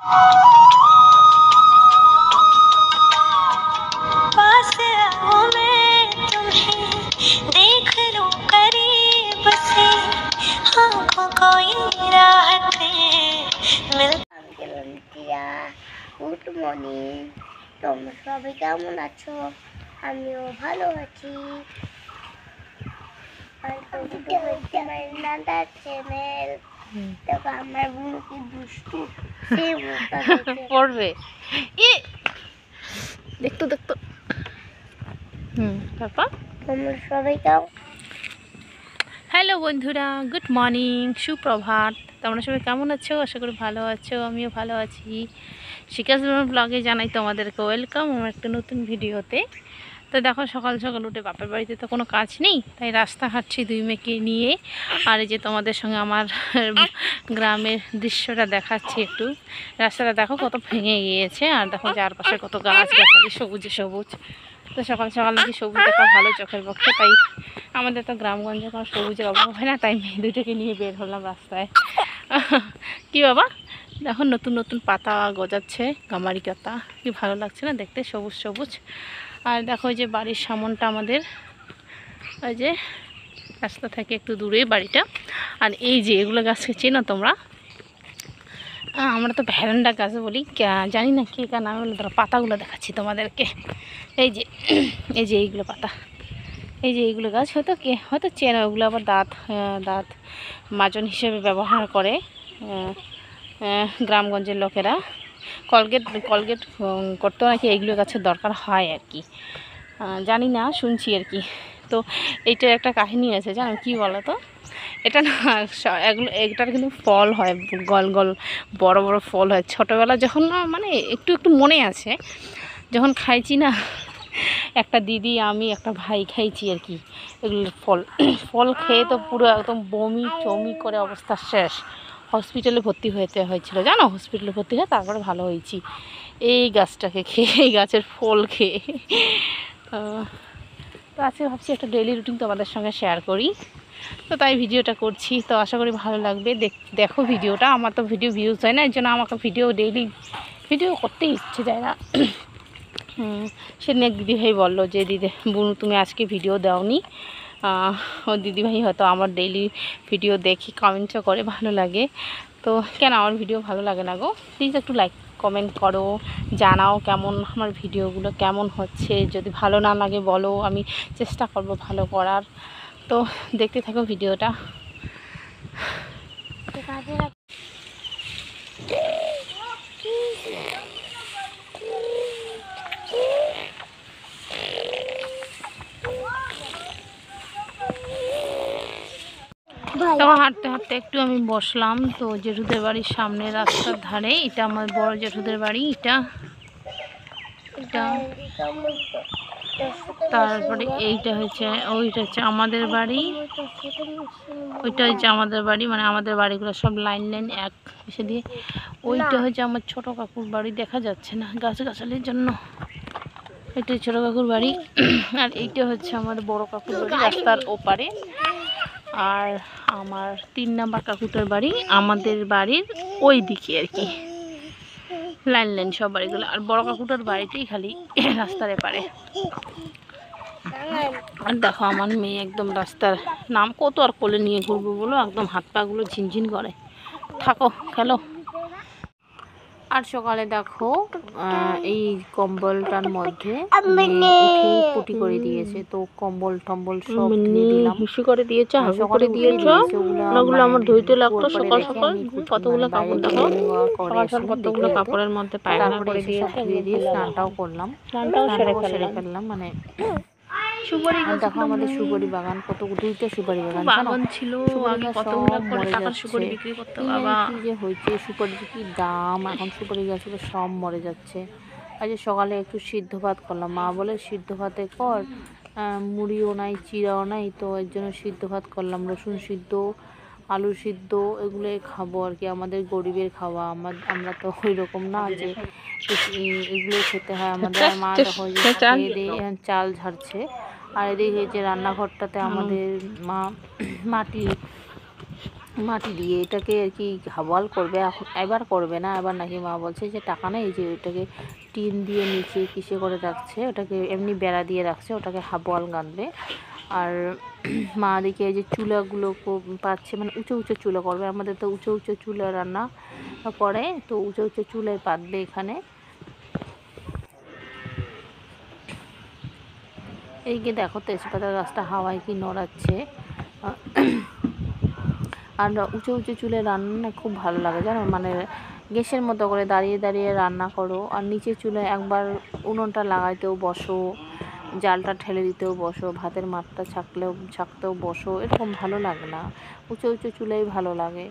पास आओ मैं तुम्हें देख लूं करीब से, आँखों को ये राहतें मिल। গুড মর্নিং, তোমরা সবাই কেমন আছো? আমিও ভালো আছি। আমার বোন কি দুষ্টু পড়বে দেখতো দেখতো। তারপর তোমরা সবাই কেমন? হ্যালো বন্ধুরা, গুড মর্নিং, সুপ্রভাত। তোমরা সবাই কেমন আছো? আশা করি ভালো আছো, আমিও ভালো আছি। শিকাস ব্লগে জানাই তোমাদেরকে ওয়েলকাম আমার একটা নতুন ভিডিওতে। তো দেখো, সকাল সকাল উঠে বাপের বাড়িতে তো কোনো কাজ নেই, তাই রাস্তা হাঁটছি দুই মেয়েকে নিয়ে। আর এই যে তোমাদের সঙ্গে আমার গ্রামের দৃশ্যটা দেখাচ্ছি একটু। রাস্তাটা দেখো কত ভেঙে গিয়েছে, আর দেখো চারপাশে কত গাছ গাছালি, সবুজে সবুজ। তো সকাল সকাল নাকি সবুজ দেখা ভালো চোখের পক্ষে, তাই আমাদের তো গ্রামগঞ্জে কোনো সবুজের অভাব হয় না, তাই মেয়ে দুটোকে নিয়ে বের হলাম রাস্তায়। কি বাবা, দেখো নতুন নতুন পাতা গজাচ্ছে, গামারি পাতা, কি ভালো লাগছে না দেখতে, সবুজ সবুজ। আর দেখো যে বাড়ির সামনটা আমাদের, ওই যে রাস্তা থেকে একটু দূরে বাড়িটা। আর এই যে এগুলো গাছকে চেনো তোমরা? আমরা তো ভ্যারান্ডা গাছ বলি, জানি না কে কার নাম হলো। ধরো পাতাগুলো দেখাচ্ছি তোমাদেরকে। এই যে এইগুলো পাতা, এই যে এইগুলো গাছ হয়তো চেনো। ওগুলো আবার দাঁত মাজন হিসেবে ব্যবহার করে গ্রামগঞ্জের লোকেরা। কলগেট করতেও নাকি এইগুলো গাছের দরকার হয় আর কি, জানি না, শুনছি আর কি। তো এইটার একটা কাহিনী আছে, জানো কি বলো তো? এটা না, এটার কিন্তু ফল হয়, গল গল বড় বড় ফল হয় ছোটোবেলা, যখন মানে একটু একটু মনে আছে, যখন খাইছি না, একটা দিদি, আমি, একটা ভাই খাইছি আর কি এগুলোর ফল খেয়ে তো পুরো একদম বমি টমি করে অবস্থা শেষ। হসপিটালে ভর্তি হয়েছিল জানো, হসপিটালে ভর্তি হয়ে তারপরে ভালো হয়েছি এই গাছটাকে খেয়ে, এই গাছের ফল খেয়ে। তো আজকে ভাবছি একটা ডেইলি রুটিন তোমাদের সঙ্গে শেয়ার করি, তো তাই ভিডিওটা করছি। তো আশা করি ভালো লাগবে। দেখো ভিডিওটা। আমার তো ভিউজ হয় না, এর জন্য আমাকে ডেইলি ভিডিও করতে ইচ্ছে যায় না। সে এক দিদিভাই বললো যে বুনু তুমি আজকে ভিডিও দাওনি। ও দিদিভাই হয়তো আমার ডেইলি ভিডিও দেখি কমেন্টও করে, ভালো লাগে। তো কেন আমার ভিডিও ভালো লাগে না গো? প্লিজ একটু লাইক কমেন্ট করো, জানাও কেমন আমার ভিডিওগুলো কেমন হচ্ছে। যদি ভালো না লাগে বলো, আমি চেষ্টা করব ভালো করার। তো দেখতে থাকো ভিডিওটা। তখন হাঁটতে হাঁটতে একটু আমি বসলাম। তো জেঠুদের বাড়ির সামনে রাস্তার ধারে, এটা আমার বড় জেঠুদের বাড়ি। এটা তারপরে ওইটা হচ্ছে আমাদের বাড়ি, ওইটা হচ্ছে আমাদের বাড়ি, মানে আমাদের বাড়িগুলো সব লাইন এক এসে দিয়ে। ওইটা হচ্ছে আমার ছোট কাকুর বাড়ি, দেখা যাচ্ছে না গাছগাছালির জন্য। এটা ছোট কাকুর বাড়ি। আর এইটা হচ্ছে আমার বড় কাকুর বাড়ি, রাস্তার ওপারে। আর আমার 3 নাম্বার কাকুটার বাড়ি আমাদের বাড়ির ওই দিকে আর কি, লাইন সব বাড়িগুলো। আর বড় কাকুটার বাড়িতেই খালি রাস্তার এপারে। আর দেখো আমার মেয়ে একদম রাস্তার নাম কত আর কোলে নিয়ে ঘুরবো বলো, একদম হাত পাগুলো ঝিনঝিন করে। থাকো, খেলো। আর সকালে দেখো এই কম্বলটার মধ্যে পুটি করে দিয়েছে, তো কম্বল টম্বল সব দিয়ে দিলাম। হুশি করে দিয়েছে, হাসি করে দিয়েছে। ওগুলো আমার ধুইতে লাগতো সকাল সকাল। কতগুলো কাপড় দেখো, সকাল সকাল কতগুলো কাপড়ের মধ্যে পায়খানা করে দিয়েছে। স্নানটাও করলাম, স্নানটাও সেরে ফেললাম। মানে দেখো আমাদের সুপারি বাগান, দুইটা সুপারি বাগান ছিল আগে, কতগুলো করে টাকার সুপারি বিক্রি করতে। বাবা কি যে হয়েছে, সুপারির কি দাম এখন, সুপারি গাছগুলো সব মরে যাচ্ছে। আজ সকালে একটু সিদ্ধ ভাত করলাম, মা বলে সিদ্ধ ভাতে কর, মুড়িও নাই চিড়াও নাই, তো এর জন্য সিদ্ধ ভাত করলাম। রসুন সিদ্ধ, আলু সিদ্ধ এগুলোই খাবো আর কি, আমাদের গরিবের খাওয়া। আমরা তো ওই রকম না যে এগুলো খেতে হয় আমাদের। মা দেখো চাল ঝাড়ছে। আর এদিকে যে রান্নাঘরটাতে আমাদের মা মাটি দিয়ে এটাকে আর কি বল করবে, এখন এবার করবে না। এবার নাকি মা বলছে যে টাকা নেই, যে ওটাকে টিন দিয়ে নিচে কিসে করে রাখছে, ওটাকে এমনি বেড়া দিয়ে রাখছে, ওটাকে বল গাঁথবে। আর মা দিকে এই যে চুলাগুলো পাচ্ছে, মানে উঁচু উঁচু চুলা করবে। আমাদের তো উঁচু উঁচু চুলা রান্না করে, তো উঁচু উঁচু চুলায় পাতবে এখানে। এইদিকে দেখো তেজপাতা গাছটা হাওয়ায় কি নড়াচ্ছে। আর উঁচু উঁচু চুলে রান্না খুব ভালো লাগে জানো, মানে গ্যাসের মতো করে দাঁড়িয়ে দাঁড়িয়ে রান্না করো। আর নিচে চুলে একবার উনুনটা লাগাইতেও বসো, জালটা ঠেলে দিতেও বসো, ভাতের মাঠটা ছাকতেও বসো, এরকম ভালো লাগে না? উঁচু উঁচু চুলেই ভালো লাগে।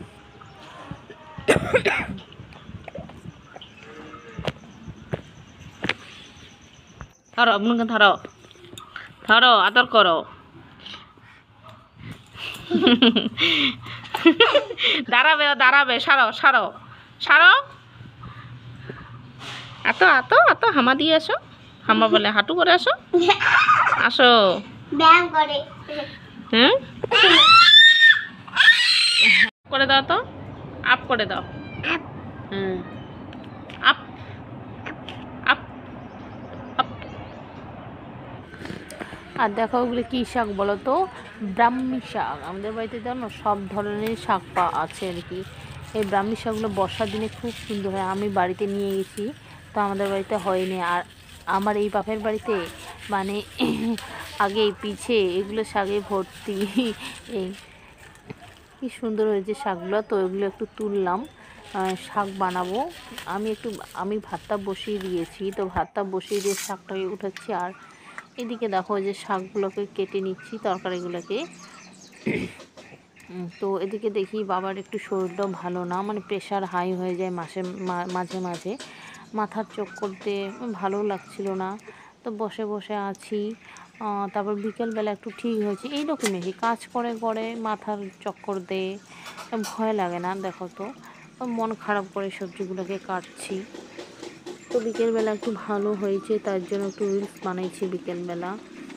ধরো আপনাকে ধরো ধরো আদর করো। দাঁড়াবে দাঁড়াবে, সারো সারো সারো। এত এত এত হামা দিয়ে আসো, হামা বলে হাঁটু করে আসো, আসো ব্যায়াম করে। হুম, করে দাও তো, আপ করে দাও। হুম, আপ আপ আপ। আর দেখো ওগুলো কী শাক বলো তো? ব্রাহ্মী শাক। আমাদের বাড়িতে জানো সব ধরনের শাক আছে আর কি। এই ব্রাহ্মী শাকগুলো বর্ষার দিনে খুব সুন্দর হয়। আমি বাড়িতে নিয়ে গেছি, তো আমাদের বাড়িতে হয়নি। আর আমার এই বাপের বাড়িতে মানে আগে পিছে এগুলো শাকে ভর্তি। এই কি সুন্দর হয়েছে শাকগুলো, তো এগুলো একটু তুললাম, শাক বানাবো। আমি ভাতটা বসিয়ে দিয়েছি, তো ভাতটা বসিয়ে দিয়ে শাকটাকে উঠাচ্ছি। আর এদিকে দেখো যে শাকগুলোকে কেটে নিচ্ছি, তরকারিগুলোকে। তো এদিকে দেখি বাবার একটু শরীরটাও ভালো না, মানে প্রেশার হাই হয়ে যায় মাঝে মাঝে, মাথার চক্কর দিয়ে ভালো লাগছিল না। তো বসে বসে আছি। তারপর বিকেলবেলা একটু ঠিক হয়েছে। এইরকমই কি কাজ করে করে মাথার চক্কর দেয়, ভয় লাগে না? দেখো তো মন খারাপ করে সবজিগুলোকে কাটছি। তো বিকেলবেলা একটু ভালো হয়েছে, তার জন্য একটু রিলস বানাইছি বিকেলবেলা।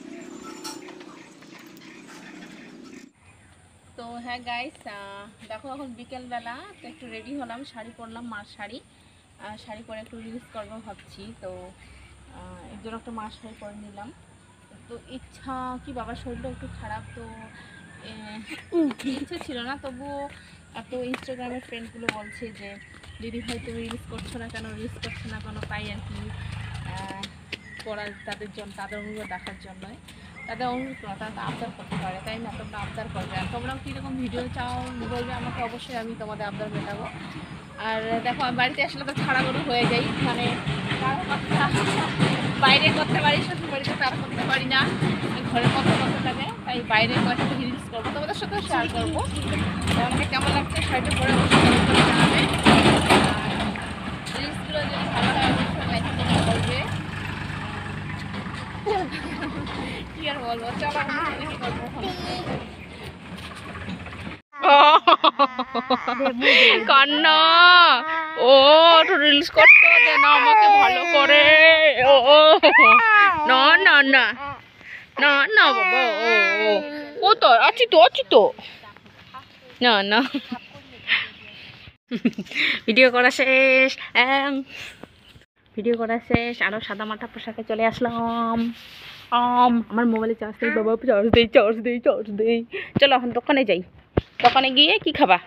তো হ্যাঁ গাইস, দেখো এখন বিকেলবেলা, তো একটু রেডি হলাম, শাড়ি পরলাম, মার শাড়ি। শাড়ি পরে একটু রিলস করবো ভাবছি। তো এর জন্য একটা মার শাড়ি পরে নিলাম। তো ইচ্ছা কি, বাবার শরীরটা একটু খারাপ, তো ইচ্ছে ছিল না। তবুও এত ইনস্টাগ্রামের ফ্রেন্ডগুলো বলছে যে দিদি ভাই তুমি রিলস করছো না কেন, রিলস করছো না কেন, তাই আর কি করার তাদের জন্য, তাদের অনুরোধ দেখার জন্য। তাদের অনুরোধ না, তারা আবদার করতে পারে, তাই না? তোমরা আবদার করবে, আর তোমরাও কীরকম ভিডিও চাও বলবে আমাকে, অবশ্যই আমি তোমাদের আবদার মেটাবো। আর দেখো আমি বাড়িতে আসলে তো ছাড়াগড়ু হয়ে যাই, মানে কারো কথা বাইরে করতে পারি, শ্বশুর বাড়িতে তার করতে পারি না, ঘরে কথা করতে লাগে, তাই বাইরে কয়েকটা রিলস করবো, তোমাদের সাথেও শেয়ার করবো। আমাকে কেমন লাগছে শাড়িটা পরে জানাবে। রিলসগুলো যদি ভালো হয় অবশ্যই লাইক করবে। কি আর বলবো, চলো কান্না। ও রিলস করতে দে না আমাকে ভালো করে। ও না না না না না বাবা, ও তো আছি তো না না। ভিডিও করা শেষ, ভিডিও করা শেষ। আরও সাদা মাটা পোশাকে চলে আসলাম। আমার মোবাইলে চার্জ দেই বাবা, চার্জ দেই। চলো এখন দোকানে যাই, দোকানে গিয়ে কি খাবা?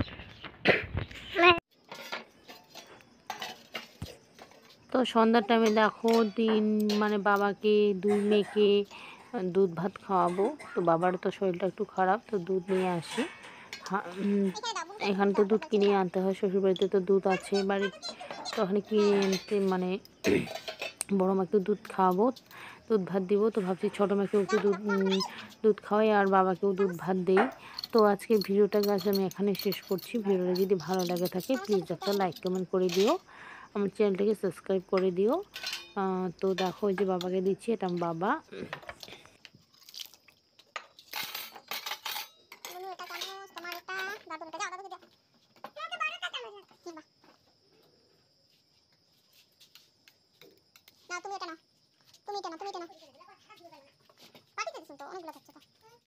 তো সন্ধ্যার টাইমে দেখো মানে বাবাকে, দুই মেয়েকে দুধ ভাত খাওয়াবো। তো বাবার তো শরীরটা একটু খারাপ, তো দুধ নিয়ে আসি। এখানে তো দুধ কিনে আনতে হয়, শ্বশুরবাড়িতে তো দুধ আছে বাড়ি, তো ওখানে কিনে আনতে মানে বড়ো মাকেও দুধ খাওয়াবো, দুধ ভাত দিব। তো ভাবছি ছোটো মাকেও একটু দুধ খাওয়াই আর বাবাকেও দুধ ভাত দেই। তো আজকে ভিডিওটা গাছ আমি এখানে শেষ করছি। ভিডিওটা যদি ভালো লাগে থাকে প্লিজ একটা লাইক কমেন্ট করে দিও, আমার চ্যানেলটাকে সাবস্ক্রাইব করে দিও। তো দেখো যে বাবাকে দিচ্ছি, এটা বাবা। তুমি এটা না।